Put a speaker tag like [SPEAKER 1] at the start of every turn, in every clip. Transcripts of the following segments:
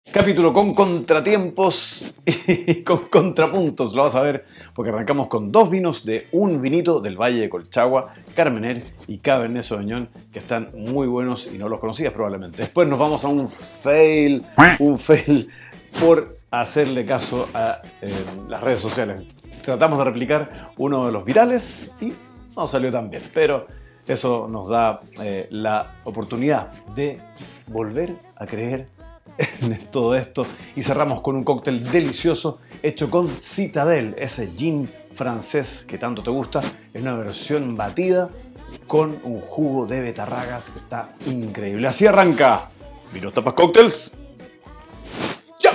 [SPEAKER 1] Capítulo con contratiempos y con contrapuntos, lo vas a ver, porque arrancamos con dos vinos de un vinito del Valle de Colchagua, Carmener y Cabernet Sauvignon, que están muy buenos y no los conocías probablemente. Después nos vamos a un fail por hacerle caso a las redes sociales. Tratamos de replicar uno de los virales y no salió tan bien, pero eso nos da la oportunidad de volver a creer en todo esto y cerramos con un cóctel delicioso hecho con Citadel, ese gin francés que tanto te gusta. Es una versión batida con un jugo de betarragas que está increíble. Así arranca Vinos Tapas Cócteles. ¡Ya!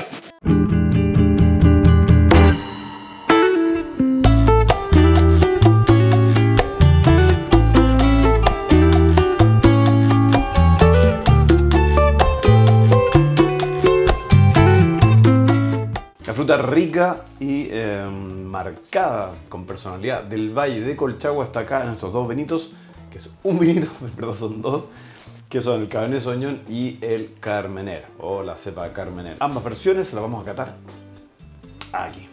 [SPEAKER 1] Fruta rica y marcada con personalidad del Valle de Colchagua está acá en estos dos vinitos, que es un vinito, perdón, son dos, que son el Cabernet Sauvignon y el Carmener, o la cepa Carmener. Ambas versiones las vamos a catar aquí.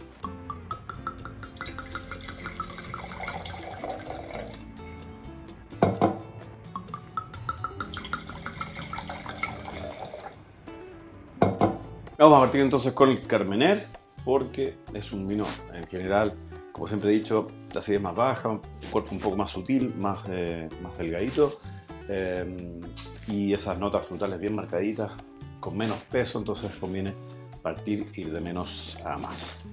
[SPEAKER 1] Vamos a partir entonces con el Carmener, porque es un vino en general, como siempre he dicho, la acidez más baja, un cuerpo un poco más sutil, más delgadito, y esas notas frutales bien marcaditas, con menos peso, entonces conviene partir ir de menos a más.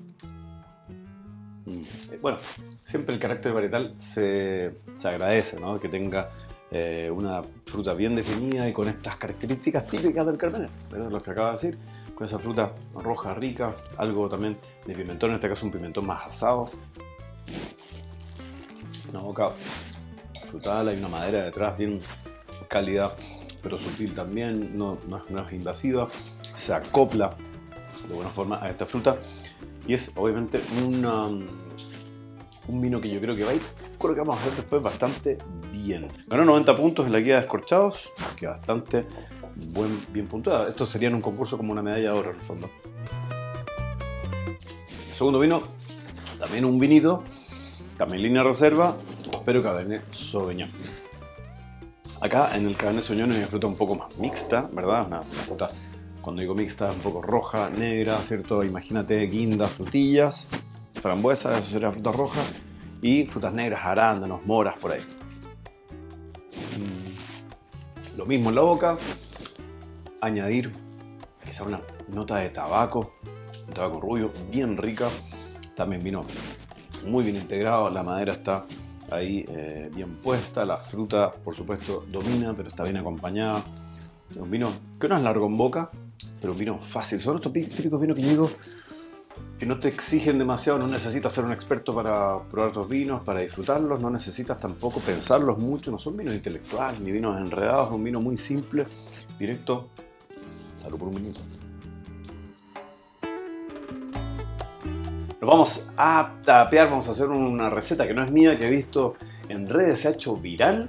[SPEAKER 1] Bueno, siempre el carácter varietal se agradece, ¿no? Que tenga una fruta bien definida y con estas características típicas del Carmener, ¿verdad? Lo que acaba de decir, con esa fruta roja rica, algo también de pimentón, en este caso un pimentón más asado, una boca frutal, hay una madera detrás bien cálida pero sutil también, no es invasiva, se acopla de buena forma a esta fruta y es obviamente un vino que yo creo que va a ir con lo que vamos a hacer después bastante bien. Ganó 90 puntos en la guía de descorchados, que bastante bien puntuada. Esto sería en un concurso como una medalla de oro en el fondo. El segundo vino, también un vinito, también línea reserva, pero Cabernet Sauvignon. Acá en el Cabernet Sauvignon es una fruta un poco más mixta, ¿verdad? Una fruta, cuando digo mixta, un poco roja, negra, ¿cierto? Imagínate guindas, frutillas, frambuesa, eso sería fruta roja, y frutas negras, arándanos, moras, por ahí. Lo mismo en la boca, añadir quizá una nota de tabaco, un tabaco rubio, bien rica, también vino muy bien integrado, la madera está ahí bien puesta, la fruta por supuesto domina, pero está bien acompañada. Un vino que no es largo en boca, pero un vino fácil. Son estos típicos vinos que yo digo que no te exigen demasiado, no necesitas ser un experto para probar tus vinos, para disfrutarlos, no necesitas tampoco pensarlos mucho, no son vinos intelectuales ni vinos enredados, es un vino muy simple, directo. Salud por un minuto. Nos vamos a tapear, vamos a hacer una receta que no es mía, que he visto en redes, se ha hecho viral.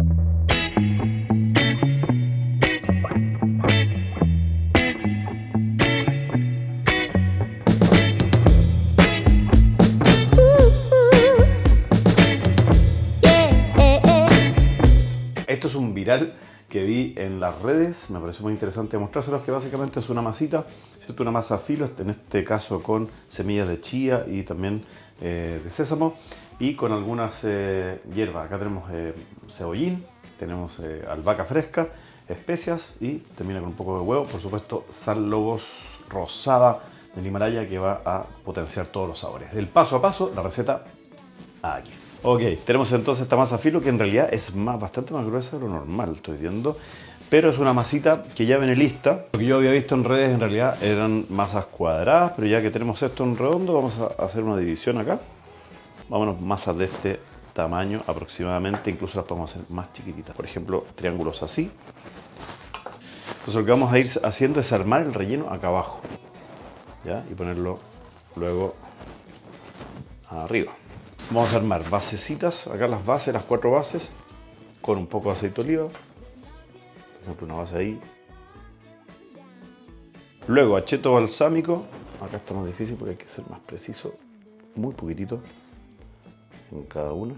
[SPEAKER 1] Esto es un viral que vi en las redes, me pareció muy interesante mostrárselos, que básicamente es una masita, ¿cierto? Una masa a filo, en este caso con semillas de chía y también de sésamo y con algunas hierbas. Acá tenemos cebollín, tenemos albahaca fresca, especias y termina con un poco de huevo, por supuesto sal lobos rosada del Himalaya que va a potenciar todos los sabores. El paso a paso, la receta aquí. Ok, tenemos entonces esta masa filo que en realidad es bastante más gruesa de lo normal, estoy viendo. Pero es una masita que ya viene lista. Lo que yo había visto en redes en realidad eran masas cuadradas, pero ya que tenemos esto en redondo vamos a hacer una división acá. Vámonos, masas de este tamaño aproximadamente, incluso las podemos hacer más chiquititas. Por ejemplo, triángulos así. Entonces lo que vamos a ir haciendo es armar el relleno acá abajo, ¿ya? Y ponerlo luego arriba. Vamos a armar basecitas, acá las bases, las 4 bases, con un poco de aceite de oliva. Por ejemplo, una base ahí. Luego acheto balsámico. Acá está más difícil porque hay que ser más preciso. Muy poquitito en cada una.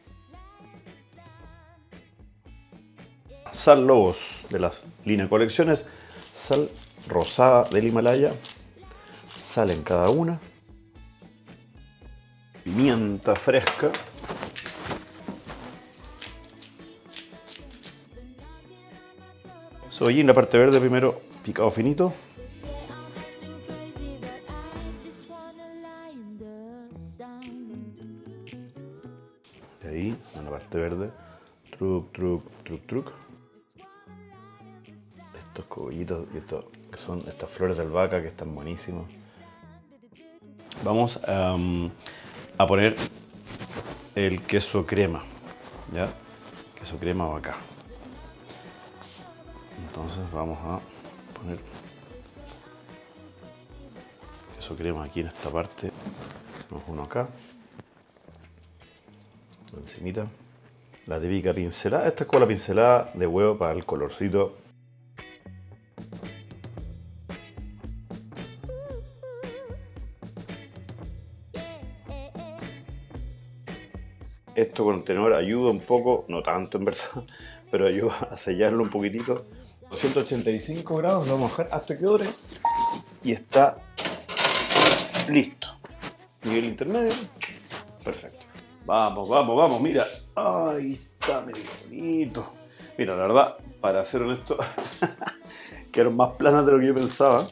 [SPEAKER 1] Sal Lobos de las líneas colecciones. Sal rosada del Himalaya. Sal en cada una. Pimienta fresca. Cebollín, la parte verde primero picado finito. Y ahí, en la parte verde, truc, truc, truc, truc. Estos cogollitos que son estas flores de albahaca que están buenísimos. Vamos a poner el queso crema, ¿ya? Queso crema va acá. Entonces vamos a poner queso crema aquí en esta parte. Tenemos uno acá. Encimita. La típica pincelada. Esta es como la pincelada de huevo para el colorcito. Esto con el tenedor ayuda un poco, no tanto en verdad, pero ayuda a sellarlo un poquitito. 185 grados, lo vamos a dejar hasta que dore y está listo. Nivel intermedio, perfecto. Vamos, vamos, vamos, mira. Ahí está, mira qué bonito. Mira, la verdad, para ser honesto, quedaron más planas de lo que yo pensaba.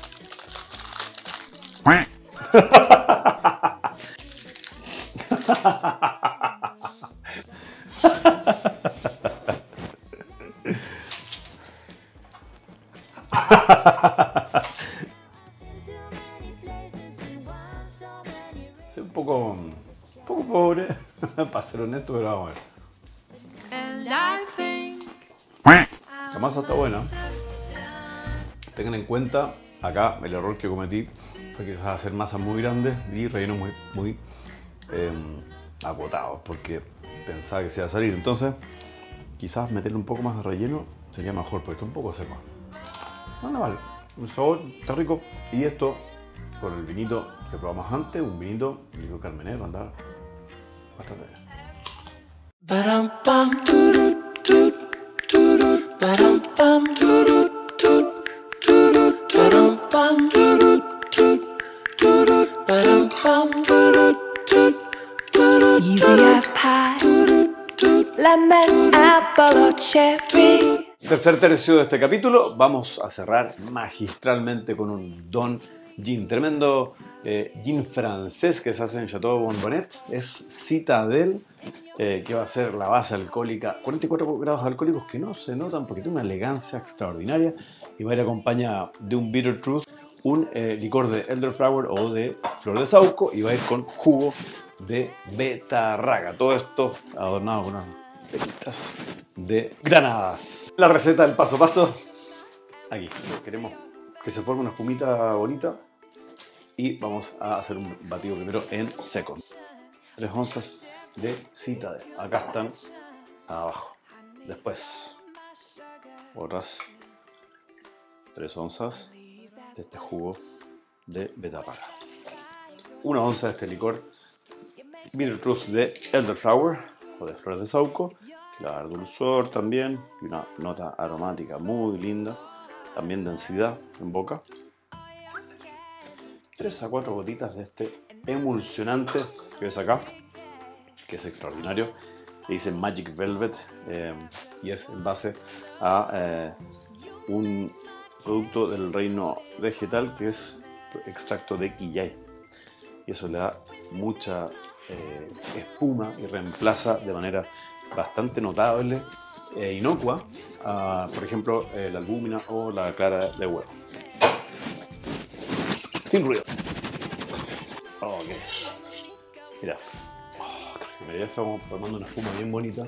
[SPEAKER 1] Soy un poco pobre, para ser honesto, pero vamos a ver. La masa está buena. Tengan en cuenta, acá el error que cometí fue quizás hacer masas muy grandes y rellenos muy acotados, porque pensaba que se iba a salir. Entonces, quizás meterle un poco más de relleno sería mejor, porque está un poco seco. No anda mal, el sabor está rico. Y esto con el vinito que probamos antes, un vinito carmenero, anda bastante bien.
[SPEAKER 2] Easy as pie, lemon, apple or cherry.
[SPEAKER 1] Tercer tercio de este capítulo, vamos a cerrar magistralmente con un Don Gin, tremendo gin francés que se hace en Chateau Bonbonnet. Es Citadel, que va a ser la base alcohólica, 44 grados alcohólicos que no se notan porque tiene una elegancia extraordinaria y va a ir acompañada de un Bitter Truth, un licor de Elderflower o de flor de saúco, y va a ir con jugo de betarraga. Todo esto adornado con unas pelitas de granadas. La receta del paso a paso. Aquí queremos que se forme una espumita bonita y vamos a hacer un batido primero en seco. 3 onzas de Citadel. Acá están abajo. Después otras 3 onzas de este jugo de betarraga. 1 onza de este licor Bitter Truth de Elderflower o de flores de saúco, que le va a dar dulzor también y una nota aromática muy linda, también densidad en boca. 3 a 4 gotitas de este emulsionante que ves acá, que es extraordinario. Le dicen Magic Velvet y es en base a un producto del reino vegetal que es extracto de quillay, y eso le da mucha espuma y reemplaza de manera bastante notable e inocua a, por ejemplo, la albúmina o la clara de huevo. Sin ruido. Ok. Mira. Ya estamos formando una espuma bien bonita.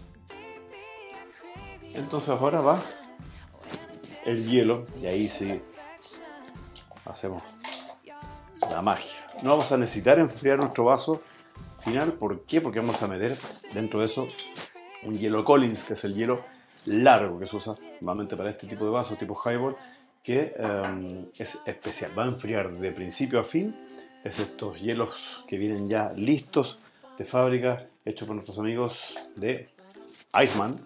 [SPEAKER 1] Entonces ahora va el hielo y ahí sí hacemos la magia. No vamos a necesitar enfriar nuestro vaso final. ¿Por qué? Porque vamos a meter dentro de eso un hielo Collins, que es el hielo largo que se usa normalmente para este tipo de vasos, tipo highball, que es especial, va a enfriar de principio a fin. Es estos hielos que vienen ya listos de fábrica, hechos por nuestros amigos de Iceman.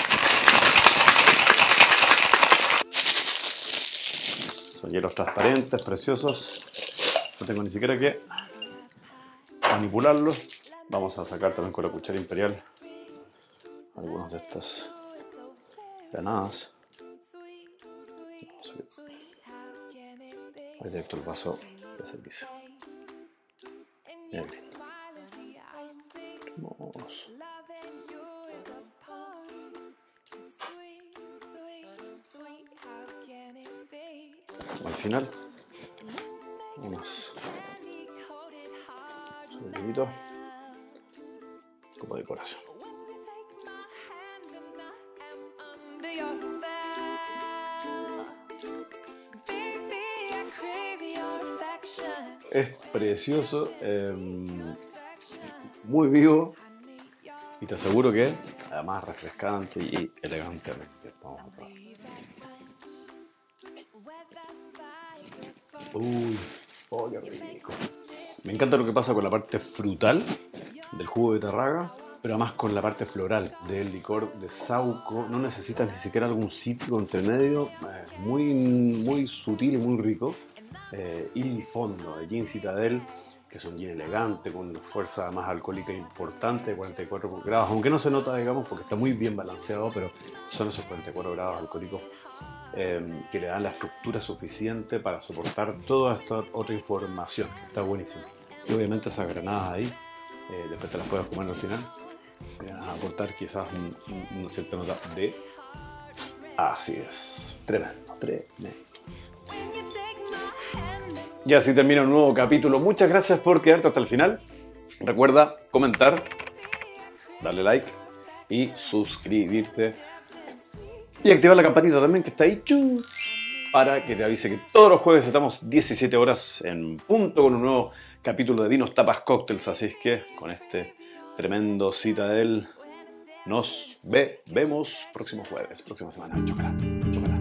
[SPEAKER 1] Son hielos transparentes, preciosos. No tengo ni siquiera que manipularlos. Vamos a sacar también con la cuchara imperial algunas de estas granadas. Vamos a ver. Ahí directo el vaso de servicio. Bien. Hermoso. Al final, unos soliditos como decoración. Es precioso, muy vivo y te aseguro que además refrescante y elegantemente. Vamos a probar. Uy, oh, qué rico. Me encanta lo que pasa con la parte frutal del jugo de Tarraga, pero además con la parte floral del licor de Saúco. No necesitas ni siquiera algún cítrico entre medio, muy sutil y muy rico. Y el fondo de Gin Citadel, que es un gin elegante, con una fuerza más alcohólica importante de 44 grados, aunque no se nota, digamos, porque está muy bien balanceado, pero son esos 44 grados alcohólicos que le dan la estructura suficiente para soportar toda esta otra información, que está buenísima. Y obviamente esas granadas ahí, después te las puedes comer al final, van a aportar quizás una cierta nota de... Así es, tremendo. Y así termina un nuevo capítulo. Muchas gracias por quedarte hasta el final. Recuerda comentar, darle like y suscribirte. Y activar la campanita también que está ahí, para que te avise que todos los jueves estamos 17 horas en punto con un nuevo capítulo de Vinos, Tapas, Cócteles. Así es que con este tremendo Citadel nos vemos próximo jueves, próxima semana. Chocolate.